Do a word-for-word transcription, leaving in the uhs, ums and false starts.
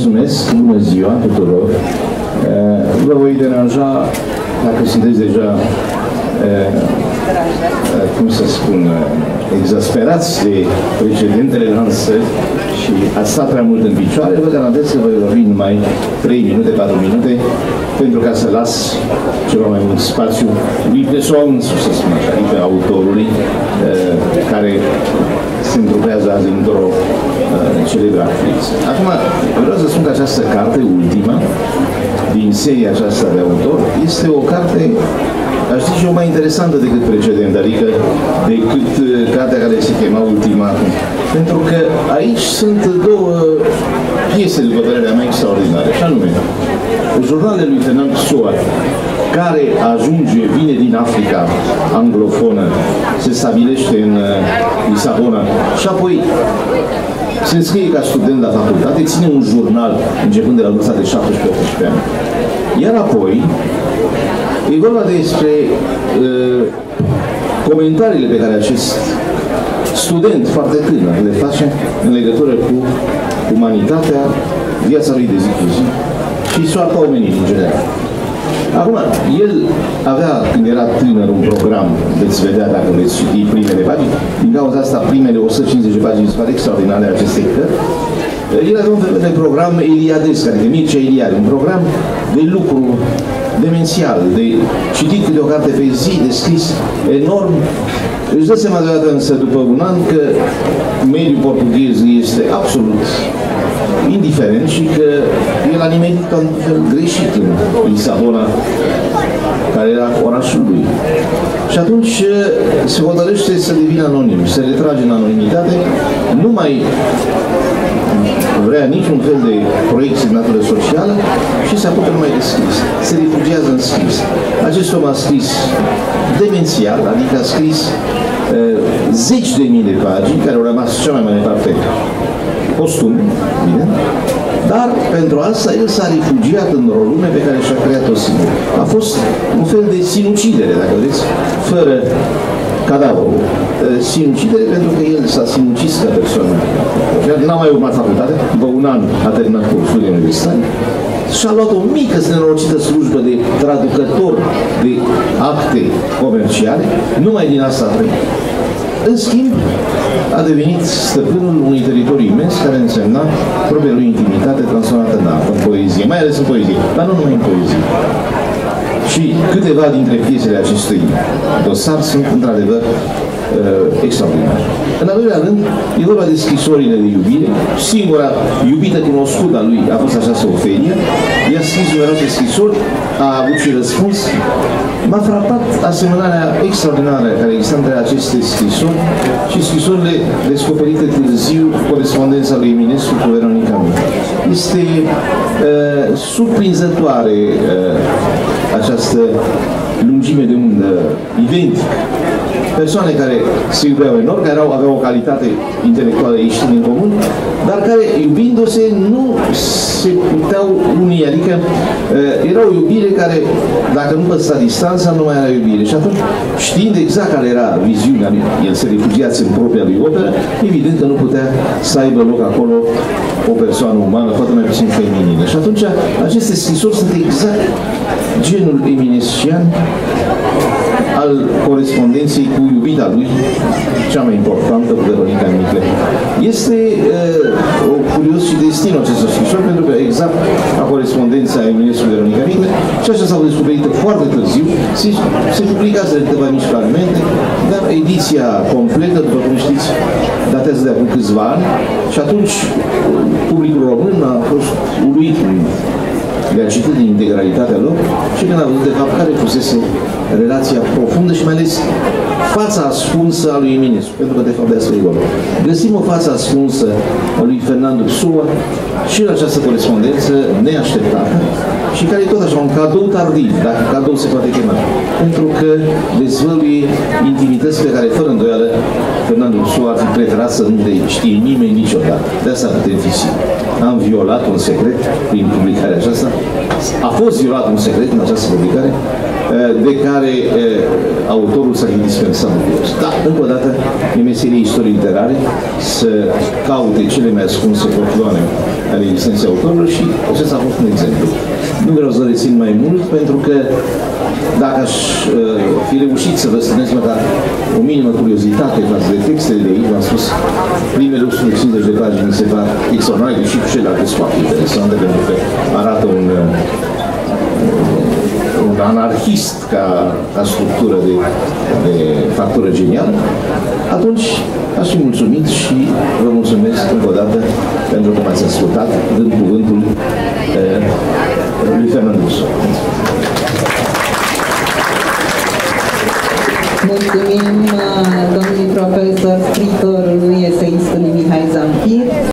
Mulțumesc, bună ziua tuturor. Vă voi deranja, dacă sunteți deja, cum să spun, exasperați de precedentele lansări și ați stat prea mult în picioare, vă garantez că voi vorbi numai trei minute, patru minute, pentru ca să las ceva mai mult spațiu lui persoană însuși, să spun așa, adică autorului, care se întrupează azi într-o celebră actriță. Acum, vreau să spun că această carte, ultima, din seria aceasta de autor, este o carte, aș zice, o mai interesantă decât precedent, adică decât cartea care se chema Ultimatum. Pentru că aici sunt două piese, după părerea mea, extraordinare, și anume, jurnalele lui Fernand Pessoa, care ajunge, vine din Africa anglofonă, se stabilește în Lisabona și apoi se înscrie ca student la facultate, ține un jurnal începând de la vârsta de șaptesprezece optsprezece ani. Iar apoi e vorba despre uh, comentariile pe care acest student foarte tânăr le face în legătură cu umanitatea, viața lui de zi cu zi și soarta omenirii în general. Acum, el avea, când era tânăr, un program, veți vedea dacă veți citi primele pagini, din cauza asta, primele o sută cincizeci de pagini sunt extraordinare acestei cărți. El avea un fel de program eliadesc, adică Mircea Eliade, un program de lucru demențial, de citit câte o carte pe zi, de scris enorm. Își dă seama deodată însă, după un an, că mediul portughez este absolut indiferent și că el a nimerit un fel greșit în Lisabona, care era orașul lui. Și atunci se hotărăște să devină anonim, se retrage în anonimitate, nu mai vrea niciun fel de proiecție de natură socială și se apucă numai de scris. Se refugiază în scris. Acest om a scris demențial, adică a scris uh, zeci de mii de pagini, care au rămas cea mai mare parte postum, bine? Dar pentru asta el s-a refugiat într-o lume pe care și-a creat-o singur. A fost un fel de sinucidere, dacă vreți, fără cadavrul. Sinucidere pentru că el s-a sinucis ca persoană. N-a mai urmat facultate, după un an a terminat cursul de universitate și a luat o mică nenorocită slujbă de traducător de acte comerciale, numai din asta a trăit. În schimb, a devenit stăpânul unui teritoriu imens care însemna propria lui intimitate transformată în artă, în poezie, mai ales în poezie, dar nu numai în poezie. Și câteva dintre piesele acestui dosar sunt, într-adevăr, uh, extraordinare. În al doilea rând, e vorba de scrisorile de iubire. Singura iubită cunoscută a lui a fost această Ofelia. I-a scris numeroase scrisori, a avut și răspuns. M-a frapat asemănarea extraordinară care există între aceste scrisori și scrisorile descoperite târziu, corespondența lui Eminescu cu Veronica Mie. Este uh, surprinzătoare uh, această lungime de undă identică. Persoane care se iubeau enorm, care erau, aveau o calitate intelectuală ieșită din comun, dar care, iubindu-se, nu se puteau unii, adică uh, era o iubire care, dacă nu păstra distanța, nu mai era iubire. Și atunci, știind exact care era viziunea lui, el se refugiați în propria lui operă, evident că nu putea să aibă loc acolo o persoană umană, poate mai puțin feminină. Și atunci, aceste scrisori sunt exact genul eminescian al corespondenței cu iubita lui, cea mai importantă, cu Veronica Micle. Este uh, o curios și destinul acestor scrisori, pentru că exact a corespondența Eminescu cu Veronica Micle, și așa s-au descoperit foarte târziu, se, se publicați de câteva mici fragmente, dar ediția completă, după cum știți, datează de acum câțiva ani și atunci publicul român a fost uluit le-a citit din integralitatea lor și când a văzut de fapt care fusese relația profundă și mai ales fața ascunsă a lui Eminescu, pentru că de fapt de asta e vorba. Găsim o față ascunsă a lui Fernando Pessoa și în această corespondență neașteptată și care e tot așa un cadou tardiv, dacă cadou se poate chema, pentru că dezvăluie intimități pe care, fără îndoială, Fernando Pessoa ar fi preferat să nu le știe nimeni niciodată. De asta putem fi sigur. Am violat un secret prin publicarea aceasta. A fost violat un secret în această publicare de care care e, autorul s-a dispensat. Da, încă o dată, e meserie istorie literare să caute cele mai ascunse portloane ale existenței autorilor și acesta a fost un exemplu. Nu vreau să rețin mai mult, pentru că dacă aș uh, fi reușit să vă strânesc măcar o minimă curiozitate față de textele de aici, v-am spus, primele o sută cincizeci de pagini mi se par extraordinare, deși cu celelalte sunt foarte interesante, pentru că arată un, uh, un anarhist ca, ca structură de, de factură genială, atunci aș fi mulțumit și vă mulțumesc încă o dată pentru că m-ați ascultat, dând cuvântul uh,